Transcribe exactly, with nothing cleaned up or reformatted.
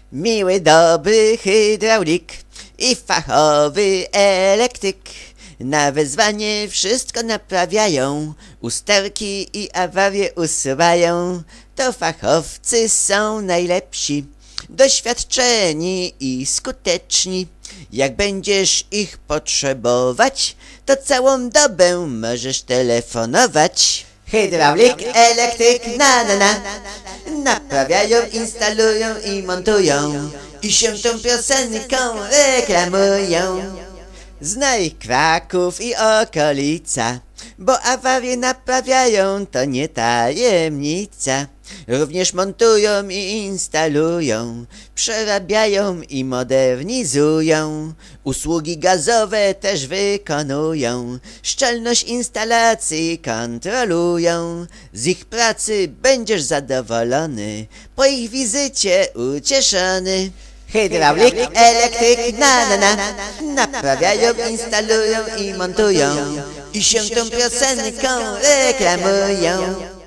Miły, dobry hydraulik i fachowy elektryk na wezwanie wszystko naprawiają, usterki i awarie usuwają. To fachowcy są najlepsi, doświadczeni i skuteczni. Jak będziesz ich potrzebować, to całą dobę możesz telefonować. Hydraulik, elektryk, na na na, naprawiają, instalują i montują i się tą piosenką reklamują. Znaj Kraków i okolica, bo awarie naprawiają, to nie tajemnica. Również montują i instalują, przerabiają i modernizują. Usługi gazowe też wykonują, szczelność instalacji kontrolują. Z ich pracy będziesz zadowolony, po ich wizycie ucieszony. Hydraulik, elektryk, na na na, naprawiają, instalują i montują i się tą piosenką reklamują.